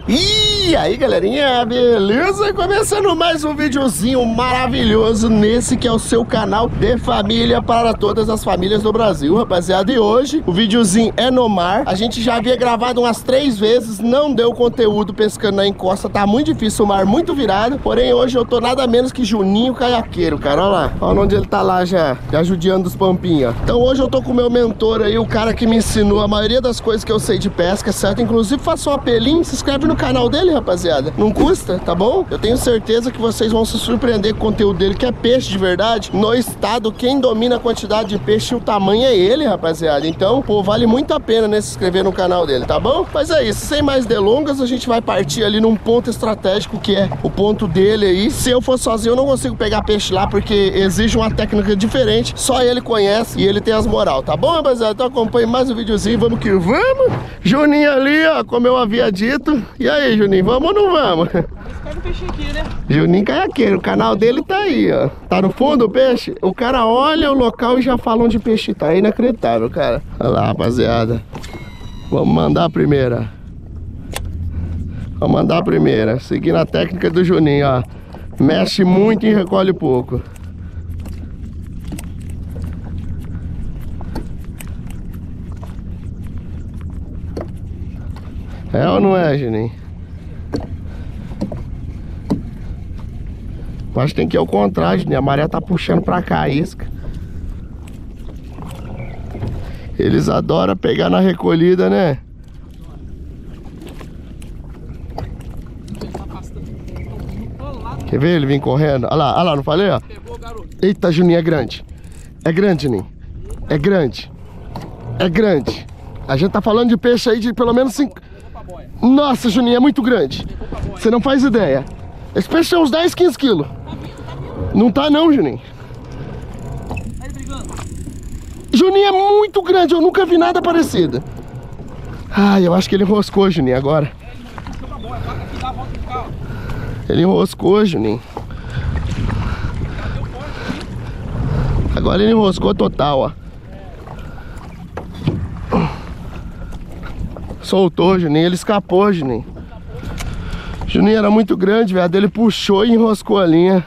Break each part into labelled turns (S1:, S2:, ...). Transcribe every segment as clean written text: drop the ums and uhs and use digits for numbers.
S1: E aí galerinha, beleza? Começando mais um videozinho maravilhoso nesse que é o seu canal de família para todas as famílias do Brasil, rapaziada. E hoje o videozinho é no mar. A gente já havia gravado umas 3 vezes, não deu conteúdo pescando na encosta, tá muito difícil, o mar muito virado. Porém hoje eu tô nada menos que Juninho Caiaqueiro, cara, olha lá. Olha onde ele tá lá já judiando os pampinhos. Então hoje eu tô com o meu mentor aí, o cara que me ensinou a maioria das coisas que eu sei de pesca, certo? Inclusive faça um apelinho, se inscreve no canal dele, rapaziada. Não custa, tá bom? Eu tenho certeza que vocês vão se surpreender com o conteúdo dele, que é peixe de verdade. No estado, quem domina a quantidade de peixe e o tamanho é ele, rapaziada. Então, pô, vale muito a pena, né, se inscrever no canal dele, tá bom? Mas é isso, sem mais delongas, a gente vai partir ali num ponto estratégico, que é o ponto dele aí. Se eu for sozinho, eu não consigo pegar peixe lá, porque exige uma técnica diferente. Só ele conhece e ele tem as moral, tá bom, rapaziada? Então acompanhe mais um videozinho, vamos que vamos. Juninho ali, ó, como eu havia dito. E aí, Juninho? Vamos ou não vamos?
S2: Pega o peixe aqui, né?
S1: Juninho Caiaqueiro, o canal dele tá aí, ó. Tá no fundo o peixe? O cara olha o local e já fala onde o peixe tá. É inacreditável, cara. Olha lá, rapaziada. Vamos mandar a primeira. Vamos mandar a primeira. Seguindo a técnica do Juninho, ó. Mexe muito e recolhe pouco. É ou não é, Juninho? Acho que tem que ir ao contrário, né? A maré tá puxando pra cá a isca. Eles adoram pegar na recolhida, né? Quer ver ele vir correndo? Olha lá, não falei, ó? Eita, Juninho, é grande. É grande, Juninho. É grande. É grande. A gente tá falando de peixe aí de pelo menos 5... Nossa, Juninho, é muito grande. Você não faz ideia. Esse peixe tem uns 10, 15 quilos. Não tá não, Juninho. Juninho é muito grande, eu nunca vi nada parecido. Ai, eu acho que ele enroscou, Juninho, agora. Ele enroscou, Juninho. Agora ele enroscou total, ó. Soltou, Juninho, ele escapou, Juninho. Juninho era muito grande, velho. Ele puxou e enroscou a linha.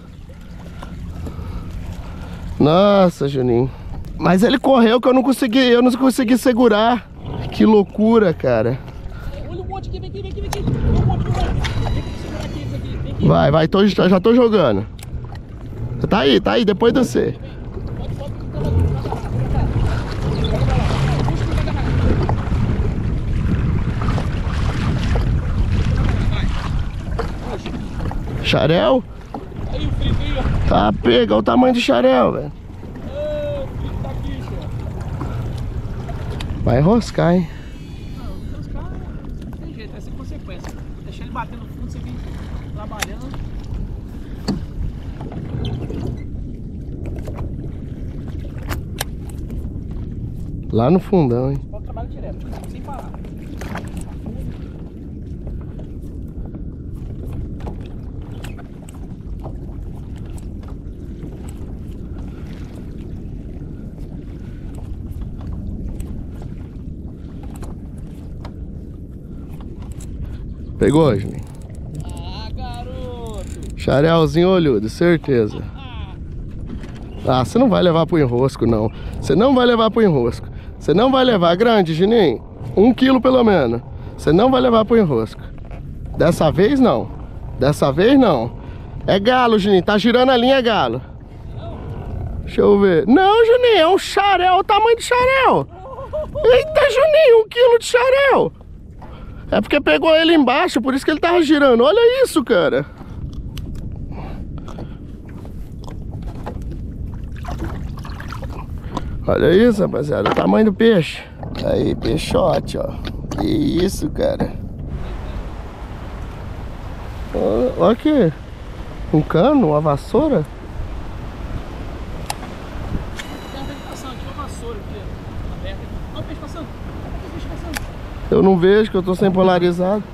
S1: Nossa, Juninho. Mas ele correu que eu não consegui segurar. Que loucura, cara.
S2: Olha o monte aqui, vem aqui.
S1: Vai, já tô jogando. Tá aí, depois de você. Xarel?
S2: Aí o frio aí, ó.
S1: Tá, pega, olha o tamanho do xarel, velho.
S2: O frio tá aqui, ó.
S1: Vai enroscar, hein?
S2: Não, os caras não tem jeito, vai ser consequência. Deixar ele bater no fundo, você vem trabalhando.
S1: Lá no fundão, hein?
S2: Pode trabalhar direto, sem parar.
S1: Pegou, Juninho?
S2: Ah, garoto!
S1: Xarelzinho olhudo, certeza. Ah, você não vai levar pro enrosco, não. Você não vai levar pro enrosco. Você não vai levar. Grande, Juninho. 1 quilo pelo menos. Você não vai levar pro enrosco. Dessa vez, não. Dessa vez, não. É galo, Juninho. Tá girando a linha, é galo. Deixa eu ver. Não, Juninho. É um xarel. O tamanho do xarel. Eita, Juninho. 1 quilo de xarel. É porque pegou ele embaixo, por isso que ele tava girando. Olha isso, cara. Olha isso, rapaziada. O tamanho do peixe. Aí, peixote, ó. Que isso, cara. Olha aqui. Um cano, uma vassoura.
S2: Tem uma vegetação aqui, uma vassoura aqui, ó. Aberta aqui. Olha o peixe passando. Olha o peixe passando.
S1: Eu não vejo, que eu tô sem polarizado.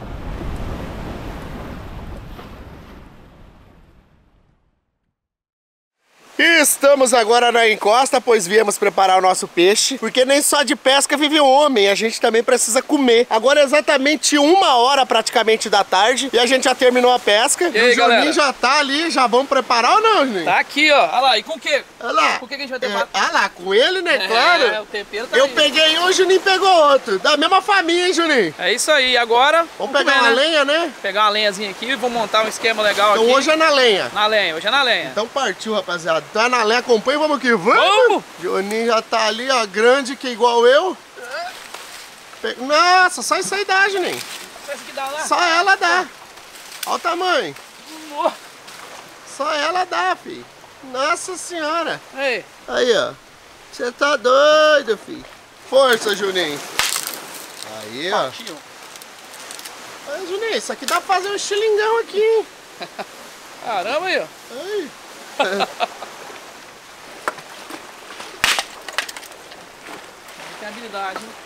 S1: E estamos agora na encosta, pois viemos preparar o nosso peixe. Porque nem só de pesca vive o homem, a gente também precisa comer. Agora é exatamente 1h praticamente da tarde e a gente já terminou a pesca.
S2: E aí,
S1: o Juninho já tá ali, já vamos preparar ou não, Juninho?
S2: Tá aqui, ó. Olha lá, e com o quê?
S1: Olha lá.
S2: Com o que a gente vai ter
S1: Olha lá, com ele, né? Claro.
S2: O tempero tá
S1: Eu
S2: aí.
S1: peguei um, o Juninho pegou outro. Da mesma família, hein, Juninho?
S2: É isso aí, agora...
S1: Vamos pegar uma lenha, né?
S2: Pegar uma lenhazinha aqui e vou montar um esquema legal
S1: Então
S2: aqui.
S1: hoje é na lenha.
S2: Na lenha, hoje é na lenha.
S1: Então partiu, rapaziada. Então é na lenha, acompanha, vamos que vamos.
S2: Vamos!
S1: Juninho já tá ali, ó, grande, que igual eu. Nossa, só isso aí dá, Juninho.
S2: Só isso aqui dá lá?
S1: Só ela dá. Olha o tamanho.
S2: Oh.
S1: Só ela dá, filho. Nossa senhora.
S2: Aí.
S1: Aí, ó. Você tá doido, filho. Força, Juninho. Aí, ó.
S2: Partiu.
S1: Aí, Juninho, isso aqui dá pra fazer um estilingão aqui, hein?
S2: Caramba aí, ó.
S1: Aí.
S2: Tem habilidade, hein?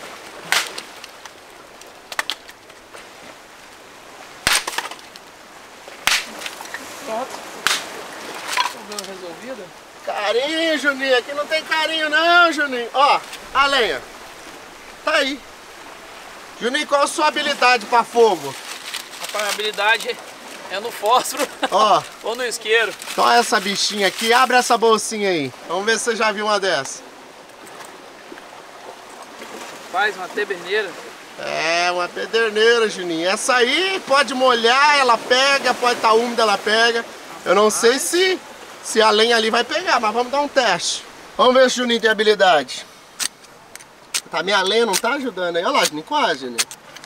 S2: Pronto. Problema resolvido.
S1: Carinho, Juninho. Aqui não tem carinho não, Juninho. Ó, a lenha. Tá aí. Juninho, qual a sua habilidade pra fogo?
S2: Rapaz, a habilidade é no fósforo
S1: Ó.
S2: ou no isqueiro.
S1: Só essa bichinha aqui. Abre essa bolsinha aí. Vamos ver se você já viu uma dessa.
S2: Faz uma taberneira.
S1: É, uma pederneira, Juninho. Essa aí pode molhar, ela pega. Pode estar úmida, ela pega. Eu não sei se a lenha ali vai pegar, mas vamos dar um teste. Vamos ver se o Juninho tem habilidade. Tá, minha lenha não tá ajudando aí. Olha lá, Juninho, quase, Juninho.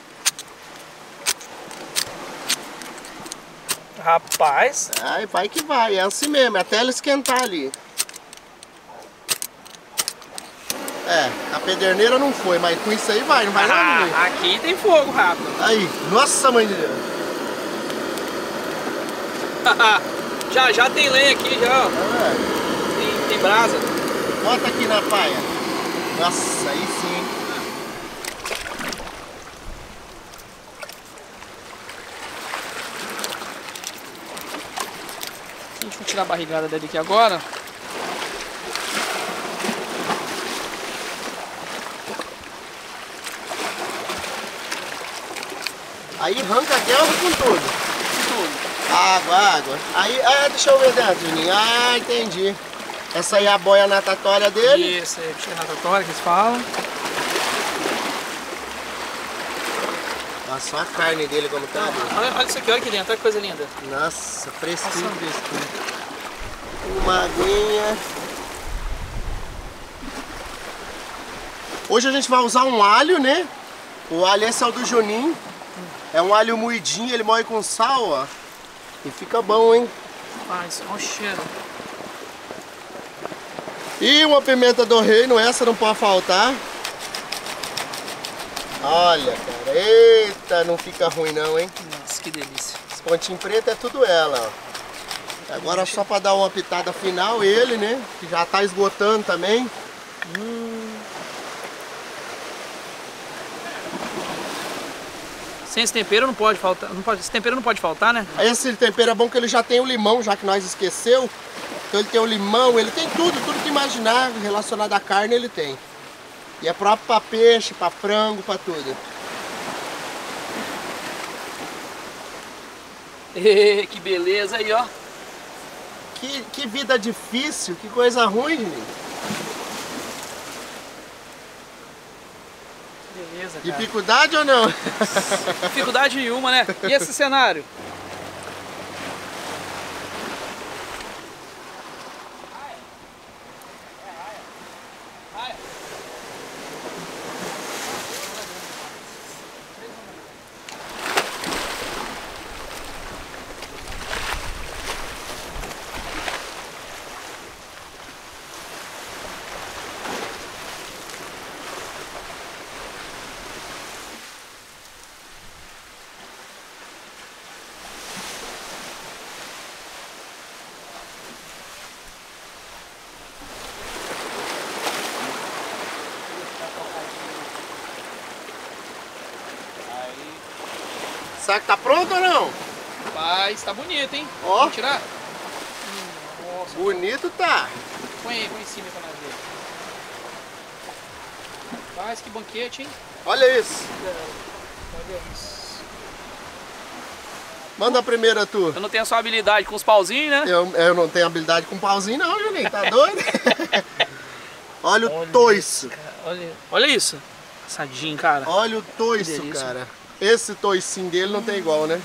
S2: Rapaz.
S1: Ai, vai que vai, é assim mesmo, até ela esquentar ali. É, a pederneira não foi, mas com isso aí vai, não vai não, Juninho?
S2: Aqui tem fogo rápido.
S1: Aí, nossa mãe de Deus.
S2: Já tem lenha aqui, já, ó.
S1: É.
S2: Tem brasa.
S1: Bota aqui na paia. Nossa, aí sim.
S2: Deixa eu tirar a barrigada dele aqui agora.
S1: Aí arranca a guerra com tudo.
S2: Tudo.
S1: Água. Aí, deixa eu ver dentro, Juninho. Ah, entendi. Essa aí é a boia natatória dele.
S2: Isso, é bicha natatória que eles falam.
S1: Olha só a carne dele como tá.
S2: Olha isso aqui, olha aqui dentro, olha que coisa linda.
S1: Nossa, fresquinho. Uma aguinha. Hoje a gente vai usar um alho, né? O alho esse é o do Juninho. É um alho moidinho, ele moe com sal, ó. E fica bom, hein?
S2: Faz, olha o cheiro.
S1: E uma pimenta do reino, essa não pode faltar. Olha, cara, eita, não fica ruim não, hein?
S2: Nossa, que delícia.
S1: Esse pontinho preto é tudo ela, ó. Agora só pra dar uma pitada final, ele, né? Que já tá esgotando também.
S2: Sem esse tempero não pode faltar, esse tempero não pode faltar, né?
S1: Esse tempero é bom que ele já tem o limão, já que nós esqueceu. Então ele tem o limão, ele tem tudo que imaginar relacionado à carne ele tem. E é próprio para peixe, para frango, para tudo.
S2: Que beleza aí, ó.
S1: Que vida difícil, que coisa ruim, Juninho.
S2: Beleza, cara.
S1: Dificuldade ou não?
S2: Dificuldade nenhuma, né? E esse cenário?
S1: Será que tá pronto ou não?
S2: Rapaz, tá bonito, hein?
S1: Ó.
S2: Vamos tirar? Nossa,
S1: bonito tá.
S2: põe aí, põe em cima pra nós ver. Rapaz, que banquete, hein?
S1: Olha isso.
S2: Olha isso.
S1: Manda a primeira tu.
S2: Eu não tenho a sua habilidade com os pauzinhos, né?
S1: Eu não tenho habilidade com pauzinho não, Juninho, tá doido? Olha o toiço.
S2: Olha isso. Assadinho, cara.
S1: Olha o toiço, cara. Esse toicinho dele não tem igual, né?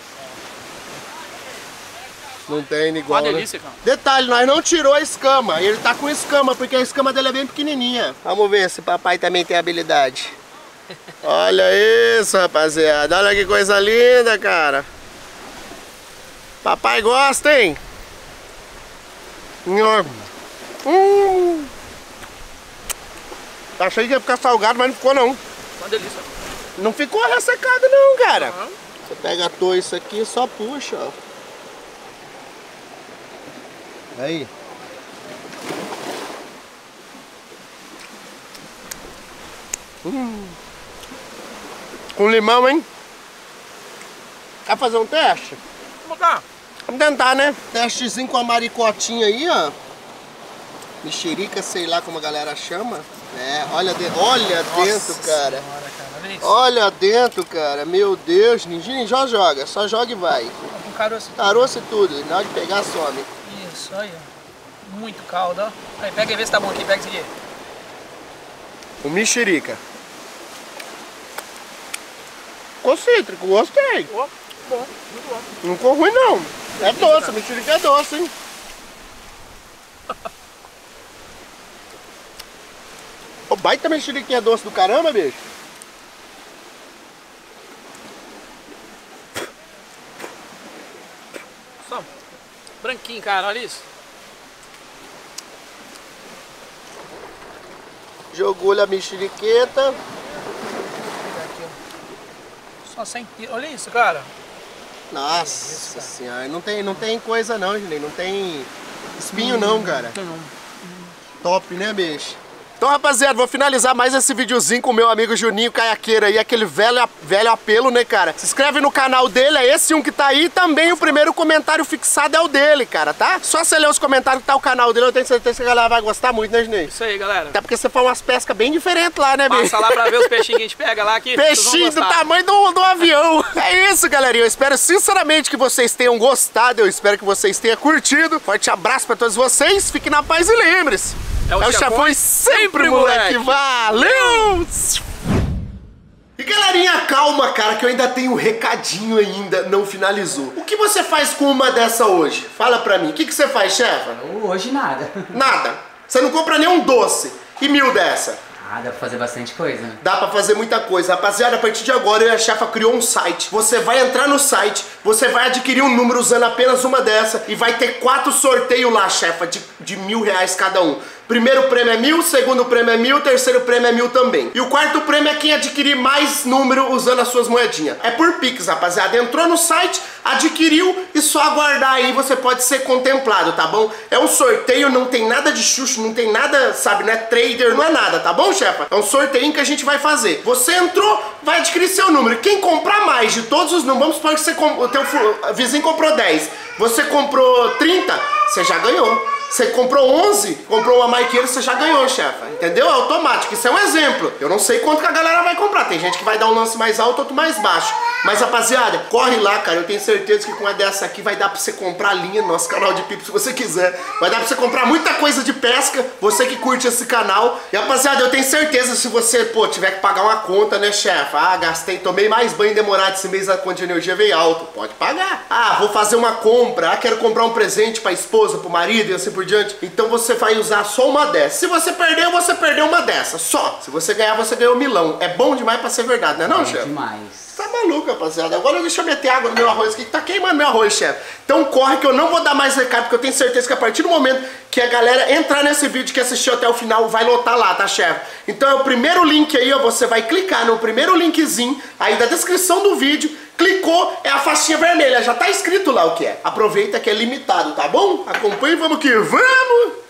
S1: Não tem igual,
S2: uma delícia,
S1: né?
S2: cara.
S1: Detalhe, nós não tirou a escama. Ele tá com escama, porque a escama dele é bem pequenininha. Vamos ver se papai também tem habilidade. Olha isso, rapaziada. Olha que coisa linda, cara. Papai gosta, hein? Achei que ia ficar salgado, mas não ficou não.
S2: Uma delícia.
S1: Não ficou ressecado não, cara. Você pega a toiça aqui e só puxa, ó. Aí. Com limão, hein? Quer fazer um teste?
S2: Vamos cá.
S1: Vamos tentar, né? Testezinho com a maricotinha aí, ó. Mexerica, sei lá como a galera chama. É, olha dentro, cara. Olha dentro, cara. Meu Deus, ninguém já joga. Só joga e vai.
S2: Com caroço.
S1: Caroço e tudo. Na hora de pegar, some.
S2: Isso, aí, ó. Muito caldo, ó. Aí, pega e vê se tá bom aqui. Pega esse aqui.
S1: O mexerica. Ficou cítrico, gostei.
S2: Bom, muito bom.
S1: Não ficou ruim, não. É doce, a mexerica é doce, hein? O baita mexeriquinha doce do caramba, bicho.
S2: Só branquinho, cara, olha isso.
S1: Jogou-lhe a mexeriqueta.
S2: Só sem... Olha isso, cara.
S1: Nossa senhora, não tem coisa não, Juninho. Não tem espinho não, cara. Top, né, bicho? Então, rapaziada, vou finalizar mais esse videozinho com o meu amigo Juninho Caiaqueira aí, aquele velho apelo, né, cara? Se inscreve no canal dele, é esse um que tá aí, e também o primeiro comentário fixado é o dele, cara, tá? Só você ler os comentários que tá o canal dele, eu tenho certeza que a galera vai gostar muito, né, Juninho?
S2: Isso aí, galera.
S1: Até porque você faz umas pescas bem diferentes lá, né, bicho?
S2: Passa lá pra ver os peixinhos que a gente pega lá aqui.
S1: Peixinho do tamanho do avião. É isso, galerinha. Eu espero sinceramente que vocês tenham gostado. Eu espero que vocês tenham curtido. Forte abraço pra todos vocês. Fiquem na paz e lembre-se. É o Chefões sempre, moleque. Valeu! E galerinha, calma, cara, que eu ainda tenho um recadinho ainda, não finalizou. O que você faz com uma dessa hoje? Fala pra mim. O que você faz, chefa?
S3: Hoje nada.
S1: Nada. Você não compra nem um doce. E 1000 dessa?
S3: Ah, dá pra fazer bastante coisa.
S1: Dá pra fazer muita coisa. Rapaziada, a partir de agora eu e a chefa criou um site. Você vai entrar no site, você vai adquirir um número usando apenas uma dessa e vai ter 4 sorteios lá, chefa, de R$1.000 cada um. Primeiro prêmio é 1.000, segundo prêmio é 1.000, terceiro prêmio é 1.000 também. E o quarto prêmio é quem adquirir mais número usando as suas moedinhas. É por Pix, rapaziada. Entrou no site, adquiriu e só aguardar aí você pode ser contemplado, tá bom? É um sorteio, não tem nada de chucho, não tem nada, sabe, não é trader, não é nada, tá bom, chefa? É um sorteio que a gente vai fazer. Você entrou, vai adquirir seu número. Quem comprar mais de todos os números, vamos supor que você o teu vizinho comprou 10, você comprou 30, você já ganhou. Você comprou 11, comprou uma Maiqueira, você já ganhou, chefa. Entendeu? É automático. Isso é um exemplo. Eu não sei quanto que a galera vai comprar. Tem gente que vai dar um lance mais alto, outro mais baixo. Mas, rapaziada, corre lá, cara. Eu tenho certeza que com uma dessa aqui vai dar pra você comprar linha no nosso canal de Pipo, se você quiser. Vai dar pra você comprar muita coisa de pesca, você que curte esse canal. E, rapaziada, eu tenho certeza, se você, pô, tiver que pagar uma conta, né, chefa? Ah, gastei, tomei mais banho demorado esse mês, a conta de energia veio alto. Pode pagar. Ah, vou fazer uma compra. Ah, quero comprar um presente pra esposa, pro marido e assim por diante. Então você vai usar só uma dessa. Se você perdeu, você perdeu uma dessa. Só. Se você ganhar, você ganhou 1000. É bom demais pra ser verdade, não é não, chefe?
S3: Demais.
S1: Tá maluco, rapaziada. Agora deixa eu meter água no meu arroz aqui, que tá queimando meu arroz, chefe. Então corre que eu não vou dar mais recado, porque eu tenho certeza que a partir do momento que a galera entrar nesse vídeo, que assistiu até o final, vai lotar lá, tá, chefe? Então é o primeiro link aí, ó, você vai clicar no primeiro linkzinho aí da descrição do vídeo. Clicou, é a faixinha vermelha, já tá escrito lá o que é. Aproveita que é limitado, tá bom? Acompanhe, vamos que vamos!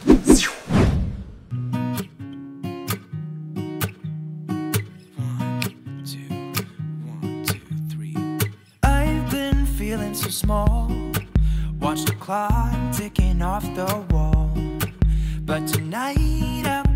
S4: I've been feeling so small, watch the clock ticking off the wall. But tonight I'm